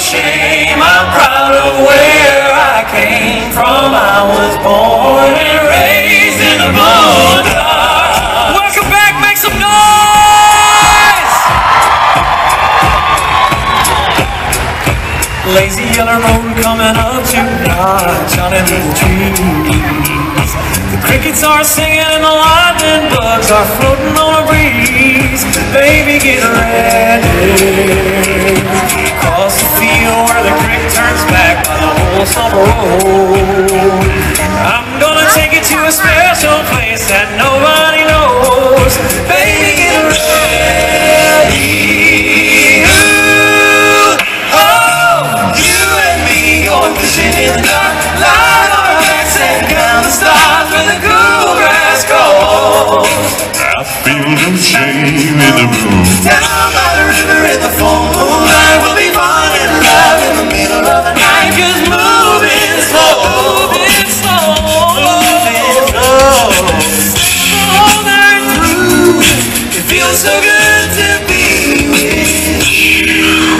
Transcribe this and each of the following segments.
shame, I'm proud of where I came from. I was born and raised in the boondocks. Welcome back, make some noise! Lazy yellow road coming up tonight, shining through the trees. The crickets are singing and the lightning bugs are floating on a breeze. Baby, get ready. Across the field where the creek turns back by the whole summer road. I'm gonna take you to a special place that nobody knows. Baby, get ready. Oh, you and me going fishing in the dark. Light on our backs and count the stars where the cool grass grows. I feel no shame in the room. Down by the river in the full moonlight, we'll be falling in love in the middle of the night. Just moving slow, moving slow, moving slow. All night through, it feels so good to be with you.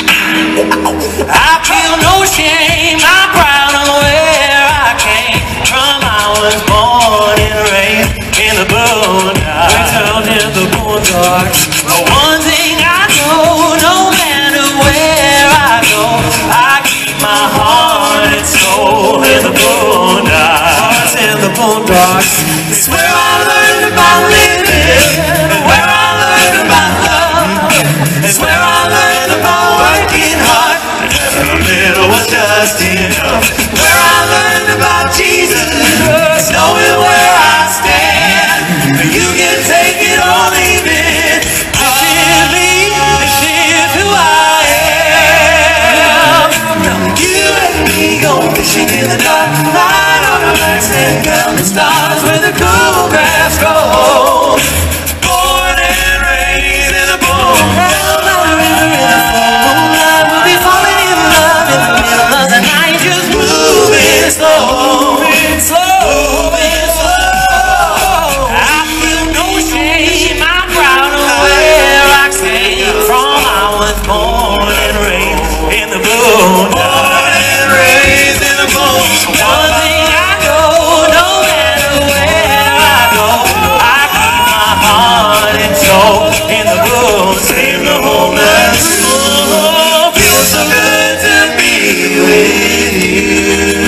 I feel no shame, I'm proud of where I came from. I was born and raised in the boondocks. Way down in the boondocks. The one thing I know, no matter where I go, I keep my heart and soul in the boondocks. Heart's in the boondocks. It's where I learned about living, and where I learned about love. It's where I learned about working hard. A little was just enough. Where I learned about Jesus, knowing where I stand. You can take it or leave it. This is me, this is who I am. You and me go fishing in the dark, light on our backs and counting stars where the cool grass grows. Born and raised in the boondocks. Down by the river in the full moonlight, we'll be falling in love in the middle of the night. Just moving slow, moving slow, moving slow. I feel no shame, I'm proud of where I came from. I was born and raised in the boondocks. Born and raised in the boondocks. One thing I know, no matter where I go, I keep my heart and soul in the boondocks. Save the homeless. Oh, feels so good to be with you.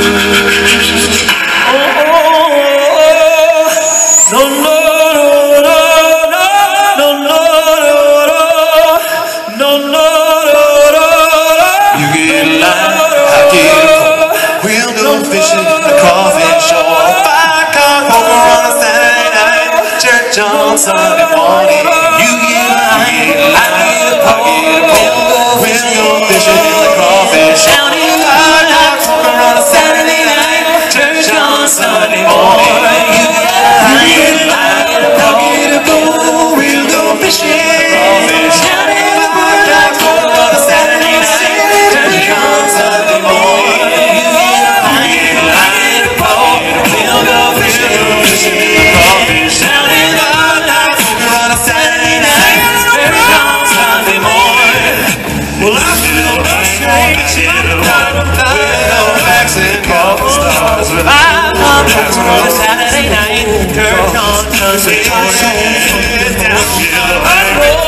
No, no, no, no, no, no, no, no, no, no. You get light, I get cold. We'll go fishing at the coffee shop. 5 o'clock over on a Saturday night. Church on Sunday morning. You get light, I get cold. We'll go fishing in the coffee shop. 5 o'clock over on a Saturday night. Church on Sunday morning. We'll go fishing down in the boondocks on a Saturday night. Church on Sunday morning. We'll go fishing down in the boondocks on a Saturday night. Church on Sunday morning. Well, I feel no shame, I'm proud of our backs and coffee stars with our contracts on a Saturday night. Church on Sunday morning.